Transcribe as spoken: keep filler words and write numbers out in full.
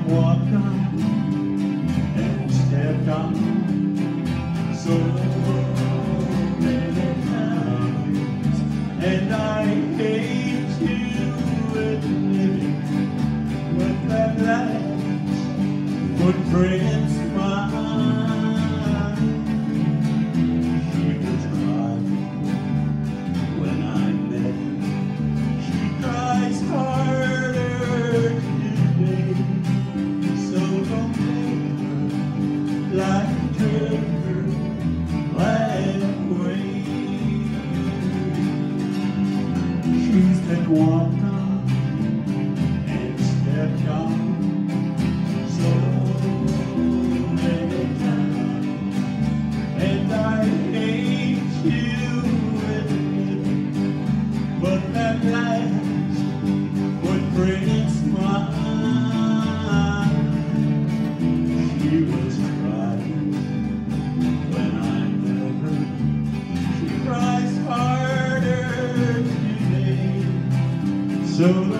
walked on and stepped on so many times, and I hate to admit it, but that last footprint's mine. She was crying when I met her. She cries harder today, so don't make her like her that way. She's been walked on and stepped on so many times, and I hate to admit it, but that last footprint's mine. She was crying when I met her. She cries harder today, so